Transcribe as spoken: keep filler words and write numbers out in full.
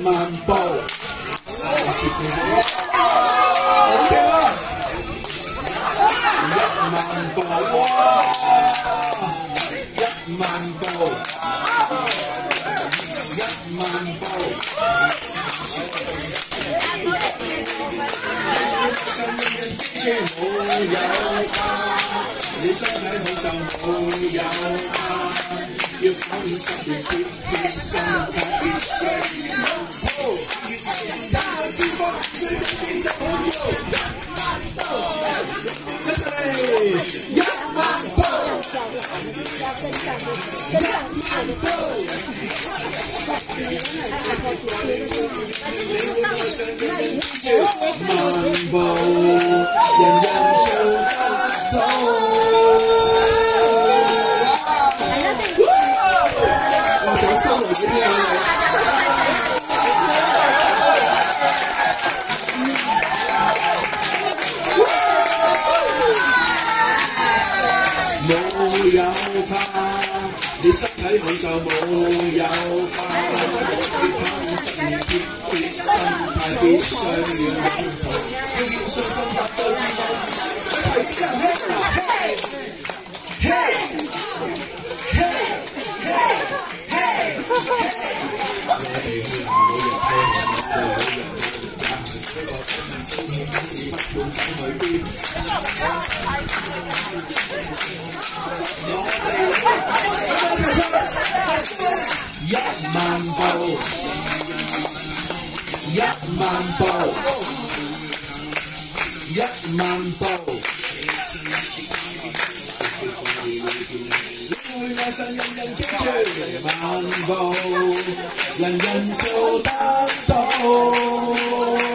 萬步，三千步，OK 啦，一萬步，哇，一萬步，一萬步。上人人記住冇有怕，你身體好就冇有怕。要跑五十年，貼貼心態必須要好。但係脂肪只需一天就好做。一齊嚟，一萬步，一萬步。你會愛上人人記住萬步，人人做得到。冇有怕，你身體好就冇有怕。要跑五十年，貼貼心態必須要穩重。要要信心達到自我自信，提子人嘿嘿嘿嘿嘿嘿。我哋去唔到人聽，到好人。一個真係超前跟住不管走去邊。一萬步，一萬步，一萬步。你會愛上人人記住萬步，人人做得到。